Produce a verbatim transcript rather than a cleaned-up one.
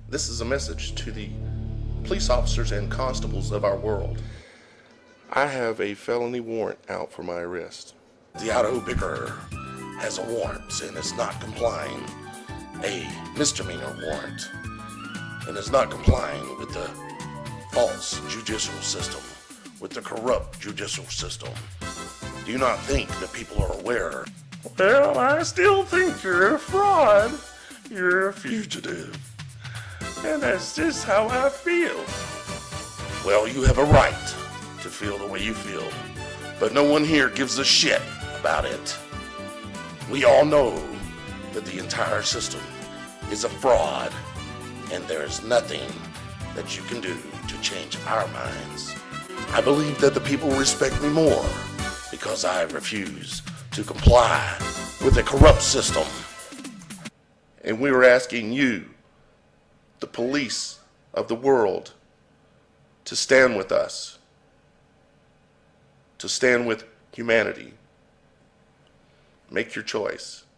This is a message to the police officers and constables of our world. I have a felony warrant out for my arrest. The IdahoPicker has a warrant and is not complying, a misdemeanor warrant, and is not complying with the false judicial system, with the corrupt judicial system. Do you not think that people are aware? Well, I still think you're a fraud. You're a fugitive. And that's just how I feel. Well, you have a right to feel the way you feel, but no one here gives a shit about it. We all know that the entire system is a fraud, and there is nothing that you can do to change our minds. I believe that the people respect me more because I refuse to comply with a corrupt system. And we are asking you, the police of the world, to stand with us, to stand with humanity. Make your choice.